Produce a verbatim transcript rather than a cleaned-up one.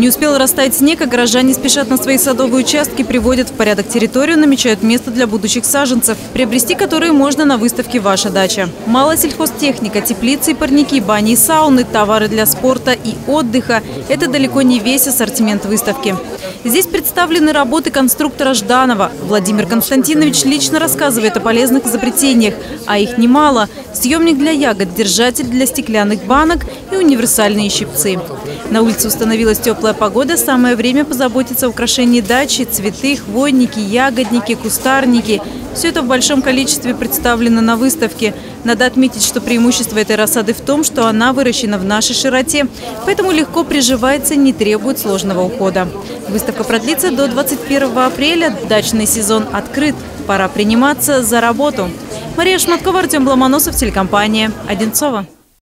Не успел растаять снег, а горожане спешат на свои садовые участки, приводят в порядок территорию, намечают место для будущих саженцев, приобрести которые можно на выставке «Ваша дача». Мало сельхозтехника, теплицы и парники, бани и сауны, товары для спорта и отдыха – это далеко не весь ассортимент выставки. Здесь представлены работы конструктора Жданова. Владимир Константинович лично рассказывает о полезных изобретениях, а их немало. Съемник для ягод, держатель для стеклянных банок и универсальные щипцы. На улице установилась теплая погода, самое время позаботиться о украшении дачи, цветы, хвойники, ягодники, кустарники. Все это в большом количестве представлено на выставке. Надо отметить, что преимущество этой рассады в том, что она выращена в нашей широте, поэтому легко приживается и не требует сложного ухода. Выставка продлится до двадцать первого апреля. Дачный сезон открыт. Пора приниматься за работу. Мария Шматкова, Артем Ломоносов, телекомпания «Одинцово».